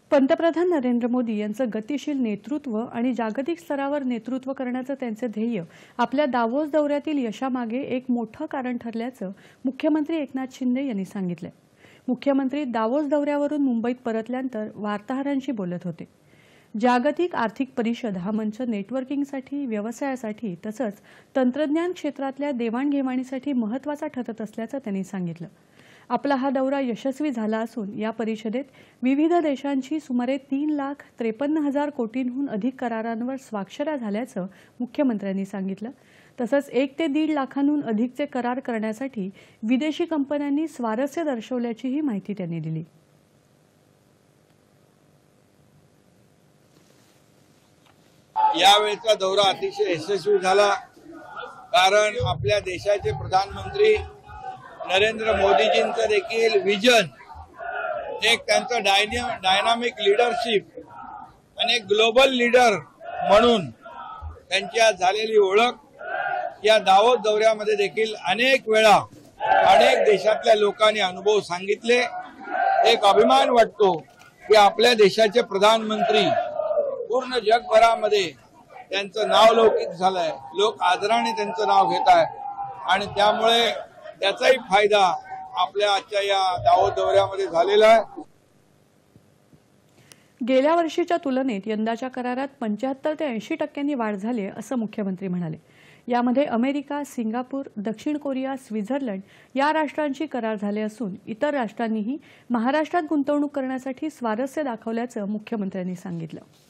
पंतप्रधान नरेंद्र मोदी यांचं गतिशील नेतृत्व आणि जागतिक स्तरावर नेतृत्व करण्याचं त्यांचे ध्येय आपल्या दावोस दौऱ्यातील यशामागे एक मोठं कारण ठरल्याचं मुख्यमंत्री एकनाथ शिंदे यांनी सांगितलं। मुख्यमंत्री दावोस दौऱ्यावरून मुंबईत परतल्यानंतर वार्ताहरांशी बोलत होते। जागतिक आर्थिक परिषद हा मंच नेटवर्किंगसाठी, व्यवसायासाठी तसंच तंत्रज्ञान क्षेत्रातल्या देवाणघेवाणीसाठी महत्त्वाचा ठरत असल्याचं त्यांनी सांगितलं। आपला हा दौरा यशस्वी झाला असून या परिषदेत विविध देशांची सुमारे 3,53,000 कोटींहून अधिक करारांवर स्वाक्षऱ्या झाल्याचं मुख्यमंत्र्यांनी सांगितलं। तसंच 1 ते 1.5 लाखांहून अधिकचे करार करण्यासाठी विदेशी कंपन्यांनी स्वारस्य दर्शवल्याचीही माहिती त्यांनी दिली। यावेळचा दौरा अतिशय यशस्वी झाला, कारण आपल्या देशाचे प्रधानमंत्री नरेंद्र मोदीजींचं देखील विजन, एक त्यांचं डायनामिक लीडरशिप आणि एक ग्लोबल लीडर म्हणून त्यांची झालेली ओळख या दावोस दौऱ्यामध्ये देखील अनेक वेळा अनेक देशातल्या लोकांनी अनुभव सांगितले। एक अभिमान वाटतो की आपल्या देशाचे प्रधानमंत्री पूर्ण जगभरामध्ये त्यांचं नाव लौकिक झालंय, लोक आदराने त्यांचं नाव घेत आहेत आणि त्यामुळे त्याचाही फायदा आपल्या आजच्या या दावोस दौऱ्यामध्ये झालेला आहे। गेल्या वर्षीच्या तुलनेत यंदाच्या करारात 75 ते 80% वाढ झाली असं मुख्यमंत्री म्हणाले। यामध्ये अमेरिका, सिंगापूर, दक्षिण कोरिया, स्वित्झर्लंड या राष्ट्रांची करार झाले असून इतर राष्ट्रांनीही महाराष्ट्रात गुंतवणूक करण्यासाठी स्वारस्य दाखवल्याचं मुख्यमंत्र्यांनी सांगितलं।